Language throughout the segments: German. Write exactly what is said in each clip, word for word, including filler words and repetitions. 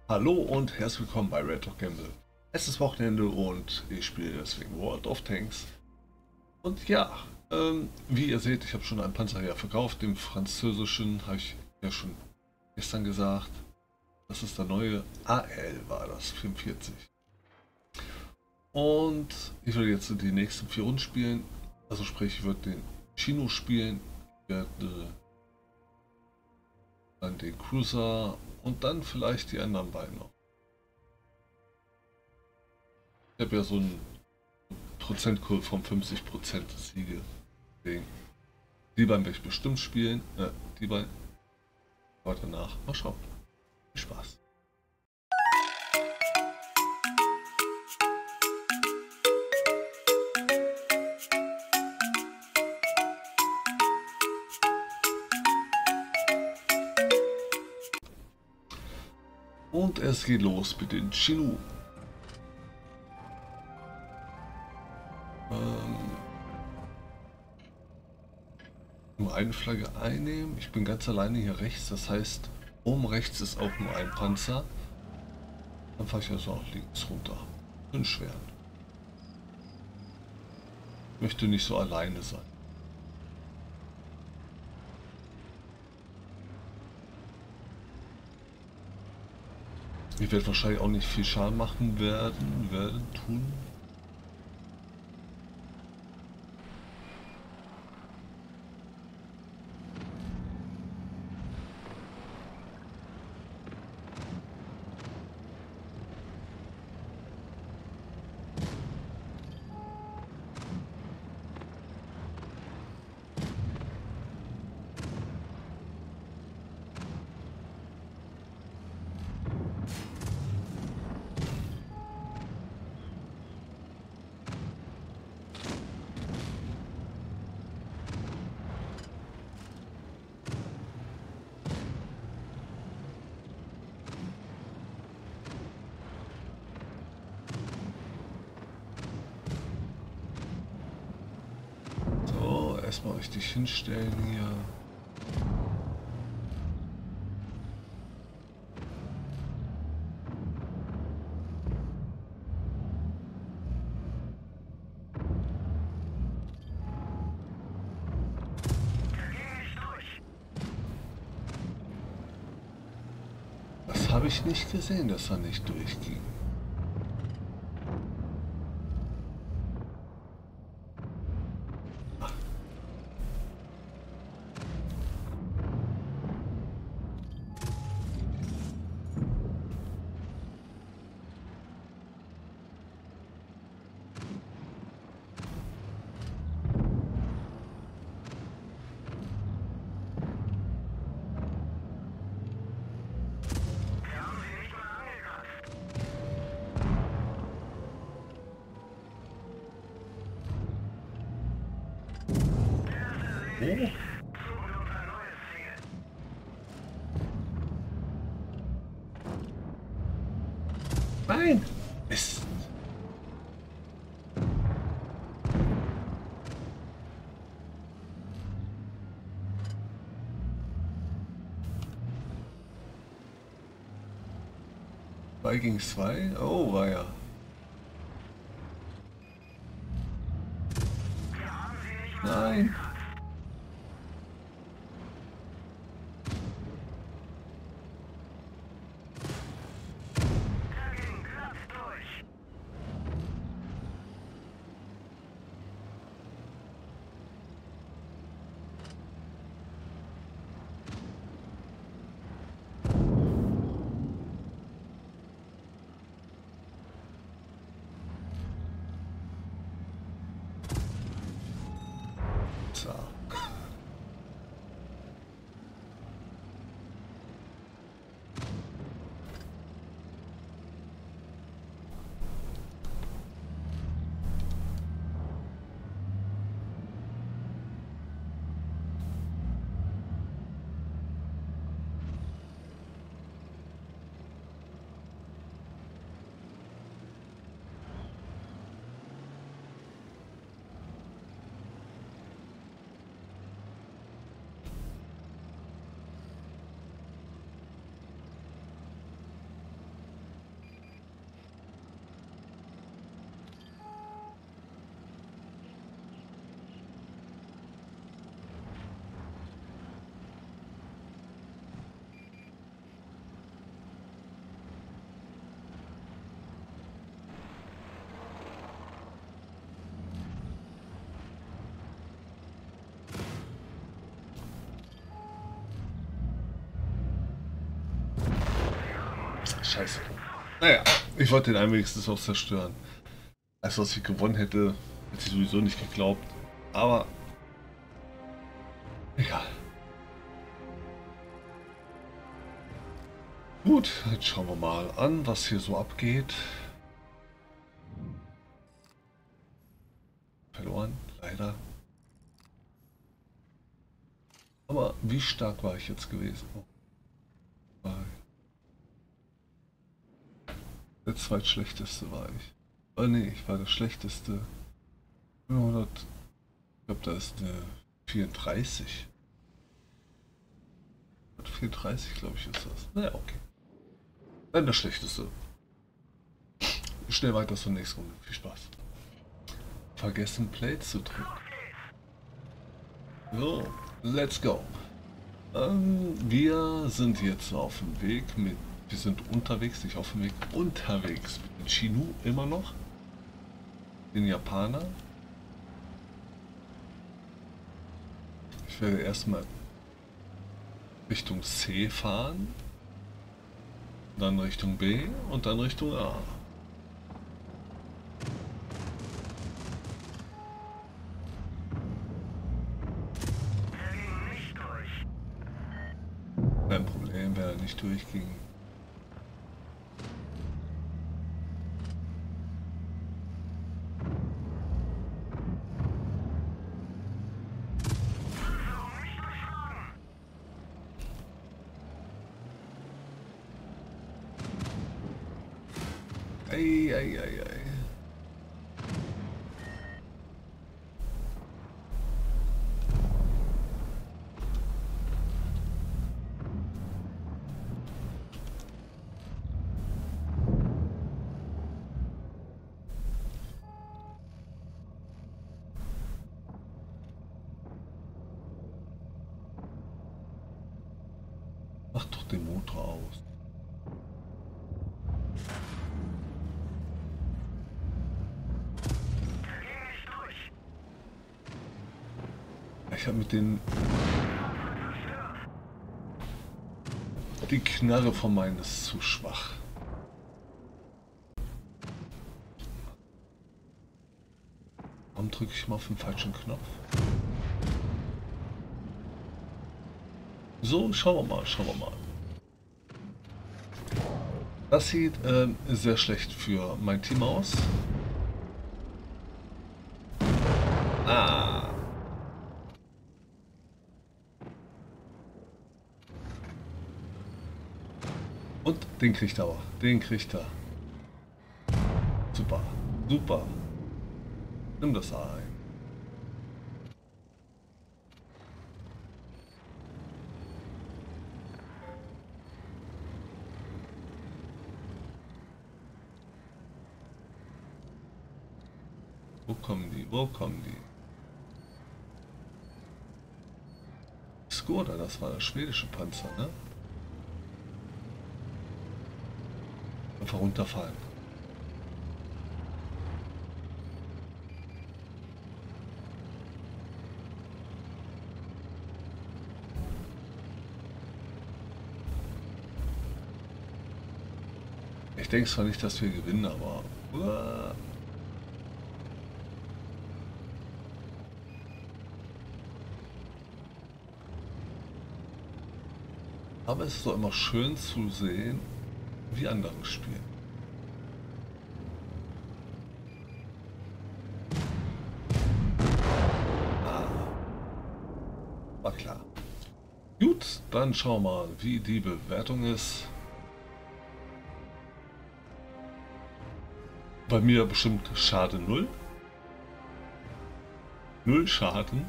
Hallo und herzlich willkommen bei Red Dog Gamble. Es ist Wochenende und ich spiele deswegen World of Tanks. Und ja, ähm, wie ihr seht, ich habe schon einen Panzer hier verkauft, den französischen, habe ich ja schon gestern gesagt. Das ist der neue A L, war das, vierundvierzig. Und ich will jetzt die nächsten vier Runden spielen. Also sprich, ich würde den Chino spielen, ich werde dann den Cruiser und dann vielleicht die anderen beiden noch. Ich habe ja so einen Prozentkurs von fünfzig Prozent Siege. Deswegen, die beiden werde ich bestimmt spielen. Äh, die beiden. Aber danach mal schauen. Viel Spaß. Und es geht los mit den Chinu. Ähm, nur eine Flagge einnehmen. Ich bin ganz alleine hier rechts. Das heißt, oben rechts ist auch nur ein Panzer. Dann fahre ich also auch links runter. Bin schwer. Ich möchte nicht so alleine sein. Ich werde wahrscheinlich auch nicht viel Schaden machen werden, werden tun. Erstmal richtig hinstellen hier. Das habe ich nicht gesehen, dass er nicht durchging. Oh. Nein! Mist! zwei gegen zwei? Oh, war ja. Nein! Scheiße. Naja, ich wollte den einen wenigstens auch zerstören. Als was ich gewonnen hätte, hätte ich sowieso nicht geglaubt. Aber egal. Gut, jetzt schauen wir mal an, was hier so abgeht. Verloren, leider. Aber wie stark war ich jetzt gewesen? Oh. Der zweitschlechteste war ich. Oh nee, ich war der schlechteste. hundert, ich glaube, da ist eine vierunddreißig. vierunddreißig, glaube ich, ist das. Naja, okay. Dann der schlechteste. Schnell weiter zur nächsten Runde. Viel Spaß. Vergessen, Play zu drücken. So, let's go. Ähm, wir sind jetzt auf dem Weg mit. Wir sind unterwegs, nicht auf dem Weg, unterwegs mit dem Chinu immer noch. Den Japaner. Ich werde erstmal Richtung C fahren, dann Richtung B und dann Richtung A. Kein Problem, wenn er nicht durchging. Ei, ei, ei, ei. Mach doch den Motor aus. Ich habe mit den... Die Knarre von meinen ist zu schwach. Warum drücke ich mal auf den falschen Knopf? So, schauen wir mal, schauen wir mal. Das sieht ähm, sehr schlecht für mein Team aus. Ah. Und den kriegt er aber. Den kriegt er. Super. Super. Nimm das ein. Wo kommen die? Wo kommen die? Skoda, das war der schwedische Panzer, ne? Einfach runterfallen. Ich denke zwar nicht, dass wir gewinnen, aber... Uah. Aber es ist doch immer schön zu sehen, wie andere spielen. Ah, war klar. Gut, dann schauen wir mal, wie die Bewertung ist. Bei mir bestimmt Schaden null. Null Schaden.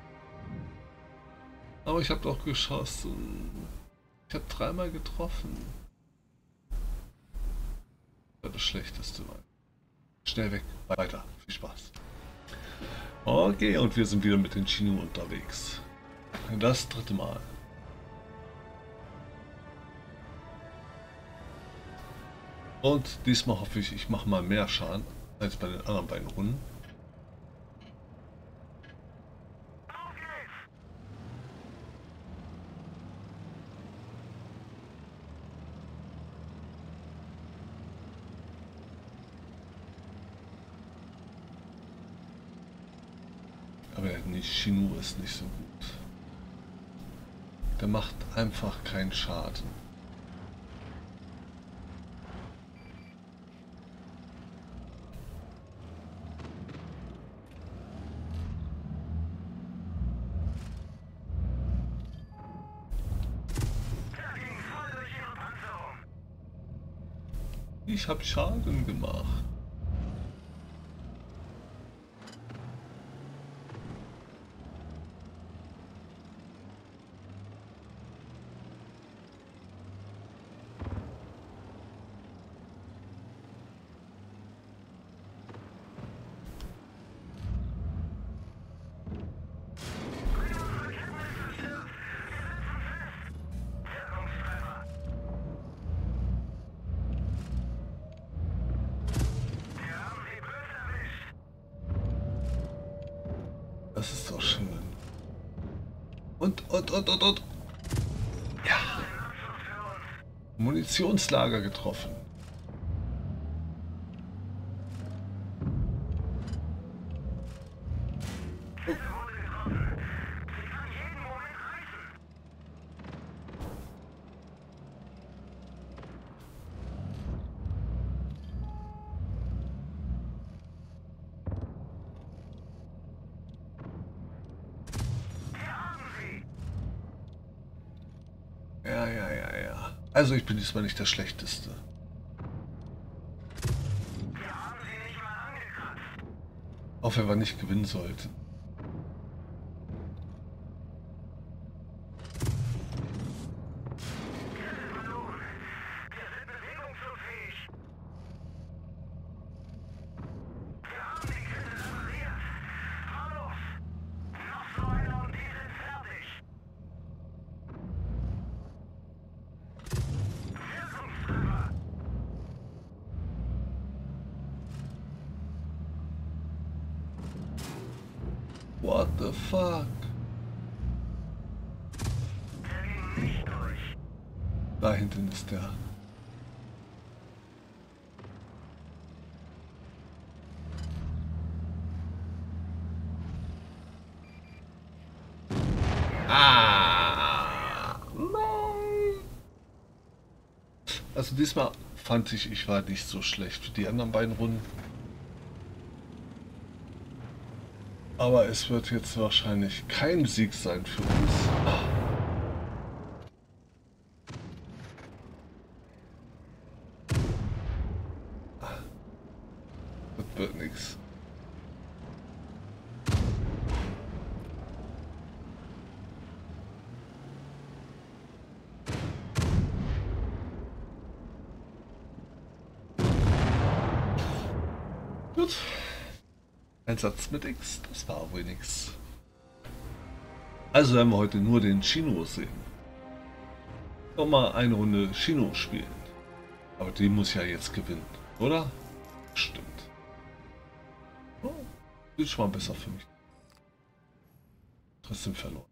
Aber ich habe doch geschossen. Ich habe dreimal getroffen. Das, das Schlechteste war. Schnell weg. Weiter. Viel Spaß. Okay, und wir sind wieder mit den Chinu unterwegs. Das dritte Mal. Und diesmal hoffe ich, ich mache mal mehr Schaden als bei den anderen beiden Runden. nicht, Chinu ist nicht so gut. Der macht einfach keinen Schaden. Ich habe Schaden gemacht. Das ist doch schön. Und, und, und, und, und. Ja. Munitionslager getroffen. Oh. Ja, ja, ja, ja. Also ich bin diesmal nicht der Schlechteste. Auch wenn wir nicht gewinnen sollten. What the fuck? Da hinten ist der. Ah! Nein! Also diesmal fand ich, ich war nicht so schlecht wie die anderen beiden Runden. Aber es wird jetzt wahrscheinlich kein Sieg sein für uns. Das wird nichts. Gut. Ein Satz mit X, das war wohl nix. Also werden wir heute nur den Chino sehen. Nochmal eine Runde Chino spielen. Aber die muss ja jetzt gewinnen, oder? Stimmt. Oh, sieht schon mal besser für mich. Trotzdem verloren.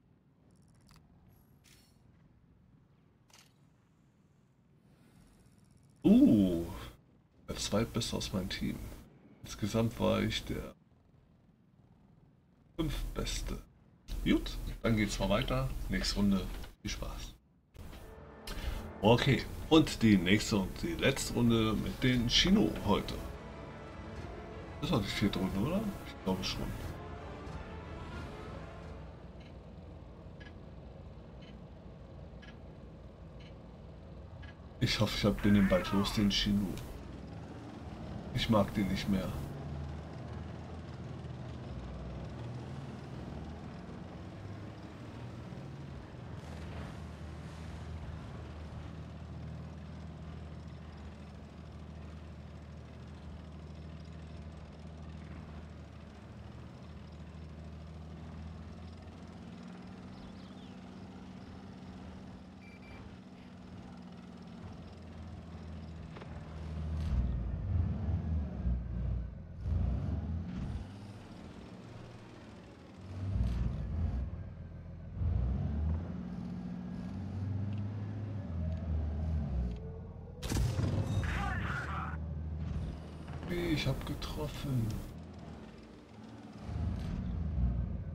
Uh, der zweitbeste aus meinem Team. Insgesamt war ich der fünftbeste. Gut, dann geht's mal weiter. Nächste Runde. Viel Spaß. Okay, und die nächste und die letzte Runde mit den Chino heute. Das war die vierte Runde, oder? Ich glaube schon. Ich hoffe, ich hab den bald los, den Chino. Ich mag den nicht mehr. Ich hab getroffen.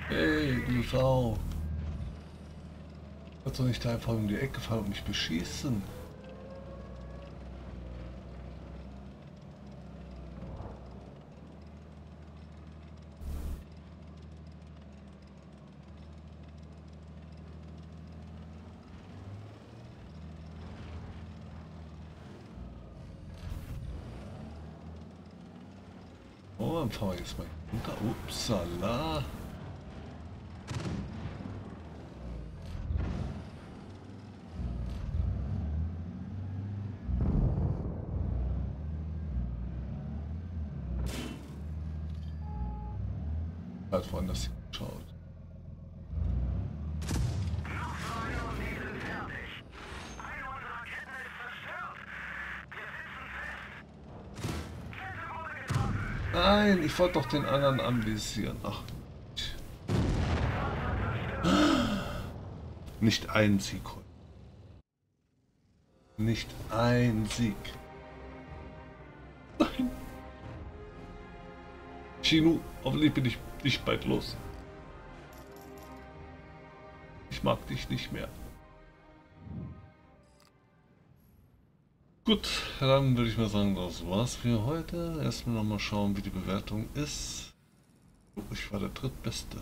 Hey, du Sau. Kannst doch nicht da einfach um die Ecke fahren und mich beschießen. Oh, dann fahren wir jetzt mal runter. Upsala. Halt woanders hingeschaut. Nein, ich wollte doch den anderen anvisieren. Ach. Nicht ein Sieg. Nicht ein Sieg. Nein. Chinu, hoffentlich bin ich nicht bald los. Ich mag dich nicht mehr. Gut, dann würde ich mal sagen, das war's für heute. Erstmal noch mal schauen, wie die Bewertung ist. Oh, ich war der drittbeste.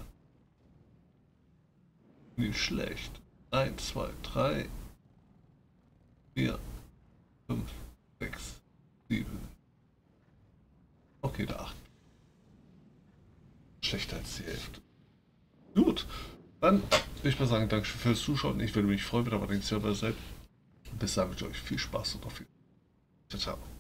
Nicht schlecht. eins, zwei, drei, vier, fünf, sechs, sieben. Okay, der acht. Schlechter als die Hälfte. Gut, dann würde ich mal sagen, danke fürs Zuschauen. Ich würde mich freuen, wenn ihr bei den Server seid. Bis dahin wünsche ich euch viel Spaß und auf Wiedersehen. Ciao, ciao.